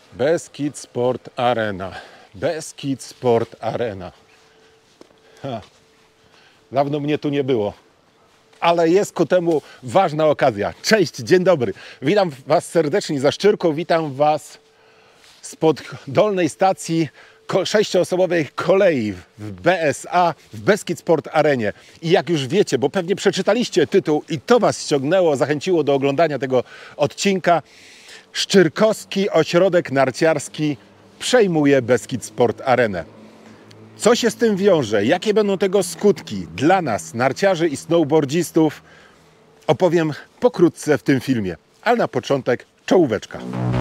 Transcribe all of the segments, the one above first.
Beskid Sport Arena. Beskid Sport Arena. Dawno mnie tu nie było. Ale jest ku temu ważna okazja. Cześć, dzień dobry. Witam Was serdecznie za Szczyrką. Witam Was spod dolnej stacji 6-osobowej kolei w BSA, w Beskid Sport Arenie. I jak już wiecie, bo pewnie przeczytaliście tytuł i to Was ściągnęło, zachęciło do oglądania tego odcinka, Szczyrkowski Ośrodek Narciarski przejmuje Beskid Sport Arenę. Co się z tym wiąże? Jakie będą tego skutki dla nas, narciarzy i snowboardzistów? Opowiem pokrótce w tym filmie. Ale na początek czołóweczka.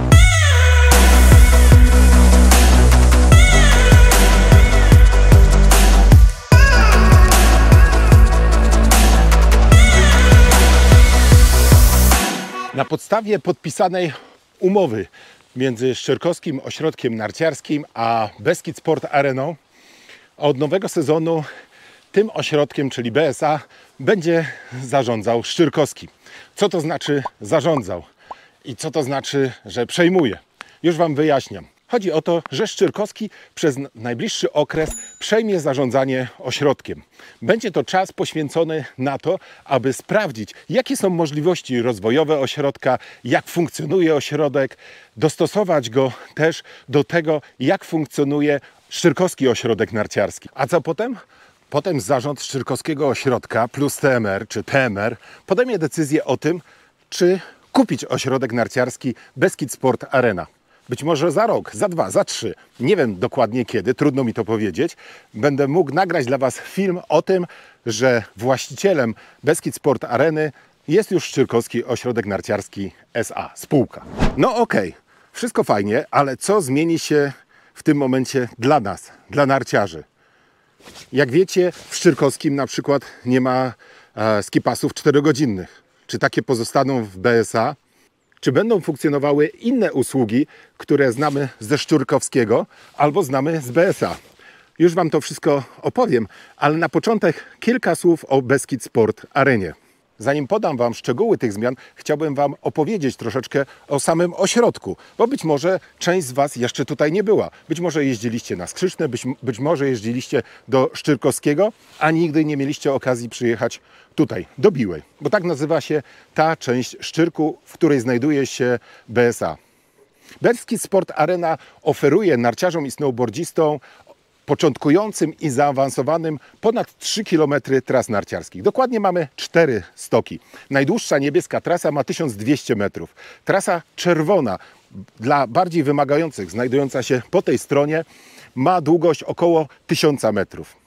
Na podstawie podpisanej umowy między Szczyrkowskim Ośrodkiem Narciarskim a Beskid Sport Areną od nowego sezonu tym ośrodkiem, czyli BSA, będzie zarządzał Szczyrkowski. Co to znaczy zarządzał? I co to znaczy, że przejmuje? Już Wam wyjaśniam. Chodzi o to, że Szczyrkowski przez najbliższy okres przejmie zarządzanie ośrodkiem. Będzie to czas poświęcony na to, aby sprawdzić, jakie są możliwości rozwojowe ośrodka, jak funkcjonuje ośrodek, dostosować go też do tego, jak funkcjonuje Szczyrkowski Ośrodek Narciarski. A co potem? Potem zarząd Szczyrkowskiego Ośrodka plus TMR czy PMR podejmie decyzję o tym, czy kupić ośrodek narciarski Beskid Sport Arena. Być może za rok, za 2, za 3, nie wiem dokładnie kiedy, trudno mi to powiedzieć. Będę mógł nagrać dla Was film o tym, że właścicielem Beskid Sport Areny jest już Szczyrkowski Ośrodek Narciarski S.A. spółka. No okej, wszystko fajnie, ale co zmieni się w tym momencie dla nas, dla narciarzy? Jak wiecie, w Szczyrkowskim na przykład nie ma skipasów 4-godzinnych. Czy takie pozostaną w BSA? Czy będą funkcjonowały inne usługi, które znamy ze Szczyrkowskiego albo znamy z BSA? Już Wam to wszystko opowiem, ale na początek kilka słów o Beskid Sport Arenie. Zanim podam Wam szczegóły tych zmian, chciałbym Wam opowiedzieć troszeczkę o samym ośrodku, bo być może część z Was jeszcze tutaj nie była. Być może jeździliście na Skrzyczne, być może jeździliście do Szczyrkowskiego, a nigdy nie mieliście okazji przyjechać tutaj, do Biłej, bo tak nazywa się ta część Szczyrku, w której znajduje się BSA. Beskid Sport Arena oferuje narciarzom i snowboardzistom początkującym i zaawansowanym ponad 3 km tras narciarskich. Dokładnie mamy 4 stoki. Najdłuższa niebieska trasa ma 1200 metrów. Trasa czerwona dla bardziej wymagających, znajdująca się po tej stronie, ma długość około 1000 metrów.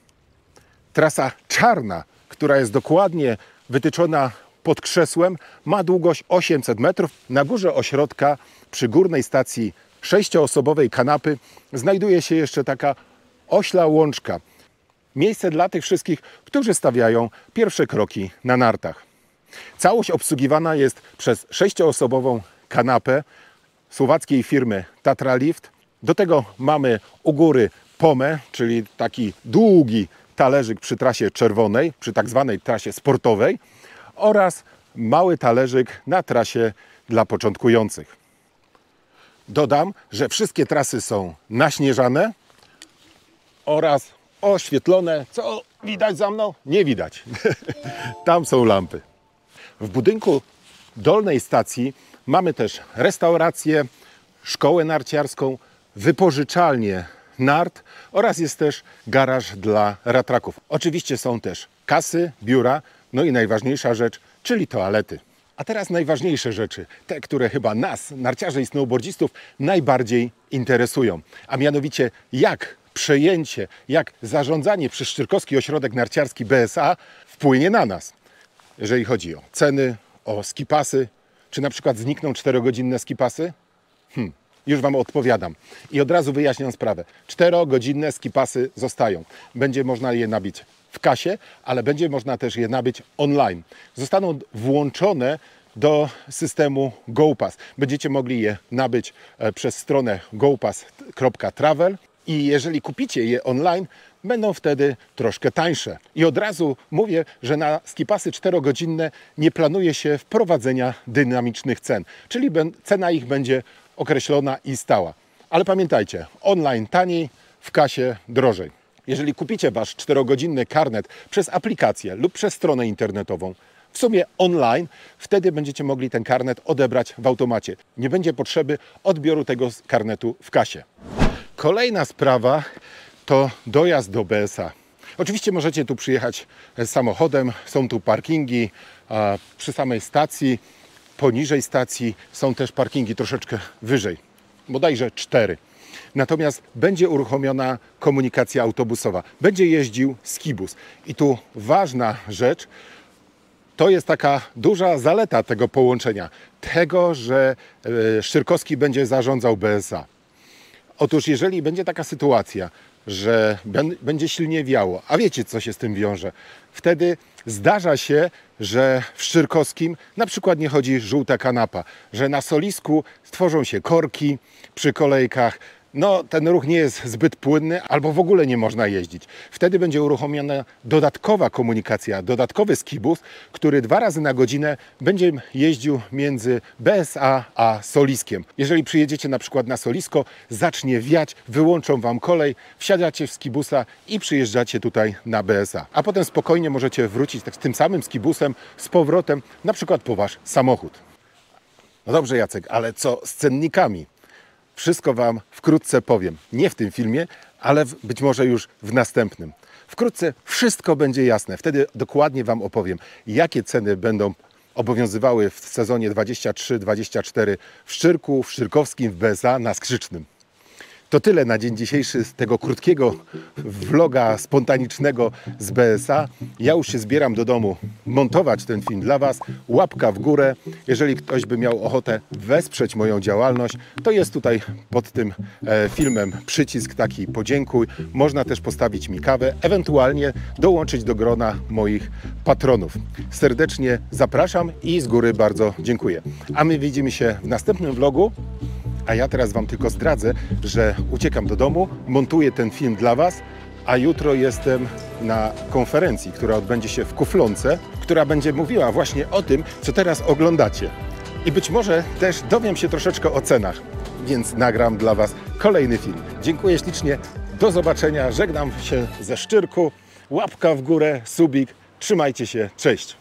Trasa czarna, która jest dokładnie wytyczona pod krzesłem, ma długość 800 metrów. Na górze ośrodka, przy górnej stacji 6-osobowej kanapy, znajduje się jeszcze taka ośla łączka. Miejsce dla tych wszystkich, którzy stawiają pierwsze kroki na nartach. Całość obsługiwana jest przez 6-osobową kanapę słowackiej firmy Tatra Lift. Do tego mamy u góry pomę, czyli taki długi talerzyk przy trasie czerwonej, przy tak zwanej trasie sportowej, oraz mały talerzyk na trasie dla początkujących. Dodam, że wszystkie trasy są naśnieżane oraz oświetlone. Co widać za mną? Nie widać. Tam są lampy. W budynku dolnej stacji mamy też restaurację, szkołę narciarską, wypożyczalnię nart oraz jest też garaż dla ratraków. Oczywiście są też kasy, biura, no i najważniejsza rzecz, czyli toalety. A teraz najważniejsze rzeczy, te, które chyba nas, narciarzy i snowboardzistów, najbardziej interesują. A mianowicie jak przejęcie, jak zarządzanie przez Szczyrkowski Ośrodek Narciarski BSA wpłynie na nas. Jeżeli chodzi o ceny, o skipasy, czy na przykład znikną 4-godzinne skipasy? Już Wam odpowiadam. I od razu wyjaśniam sprawę. 4-godzinne skipasy zostają. Będzie można je nabyć w kasie, ale będzie można też je nabyć online. Zostaną włączone do systemu GoPass. Będziecie mogli je nabyć przez stronę gopass.travel i jeżeli kupicie je online, będą wtedy troszkę tańsze. I od razu mówię, że na skipasy 4-godzinne nie planuje się wprowadzenia dynamicznych cen, czyli cena ich będzie określona i stała. Ale pamiętajcie, online taniej, w kasie drożej. Jeżeli kupicie Wasz 4-godzinny karnet przez aplikację lub przez stronę internetową, w sumie online, wtedy będziecie mogli ten karnet odebrać w automacie. Nie będzie potrzeby odbioru tego karnetu w kasie. Kolejna sprawa to dojazd do BSA. Oczywiście możecie tu przyjechać samochodem, są tu parkingi przy samej stacji, poniżej stacji są też parkingi troszeczkę wyżej, bodajże 4. Natomiast będzie uruchomiona komunikacja autobusowa, będzie jeździł skibus. I tu ważna rzecz, to jest taka duża zaleta tego połączenia, tego, że Szczyrkowski będzie zarządzał BSA. Otóż jeżeli będzie taka sytuacja, że będzie silnie wiało, a wiecie, co się z tym wiąże, wtedy zdarza się, że w Szczyrkowskim na przykład nie chodzi żółta kanapa, że na Solisku stworzą się korki przy kolejkach, no ten ruch nie jest zbyt płynny albo w ogóle nie można jeździć. Wtedy będzie uruchomiona dodatkowa komunikacja, dodatkowy skibus, który 2 razy na godzinę będzie jeździł między BSA a Soliskiem. Jeżeli przyjedziecie na przykład na Solisko, zacznie wiać, wyłączą Wam kolej, wsiadacie w skibusa i przyjeżdżacie tutaj na BSA. A potem spokojnie możecie wrócić z tym samym skibusem z powrotem, na przykład po Wasz samochód. No dobrze, Jacek, ale co z cennikami? Wszystko Wam wkrótce powiem. Nie w tym filmie, ale być może już w następnym. Wkrótce wszystko będzie jasne. Wtedy dokładnie Wam opowiem, jakie ceny będą obowiązywały w sezonie 23-24 w Szczyrku, w Szczyrkowskim, w BSA na Skrzycznym. To tyle na dzień dzisiejszy z tego krótkiego vloga spontanicznego z BSA. Ja już się zbieram do domu montować ten film dla Was. Łapka w górę. Jeżeli ktoś by miał ochotę wesprzeć moją działalność, to jest tutaj pod tym filmem przycisk taki podziękuj. Można też postawić mi kawę, ewentualnie dołączyć do grona moich patronów. Serdecznie zapraszam i z góry bardzo dziękuję. A my widzimy się w następnym vlogu. A ja teraz Wam tylko zdradzę, że uciekam do domu, montuję ten film dla Was, a jutro jestem na konferencji, która odbędzie się w Kuflonce, która będzie mówiła właśnie o tym, co teraz oglądacie. I być może też dowiem się troszeczkę o cenach, więc nagram dla Was kolejny film. Dziękuję ślicznie, do zobaczenia, żegnam się ze Szczyrku, łapka w górę, subik, trzymajcie się, cześć!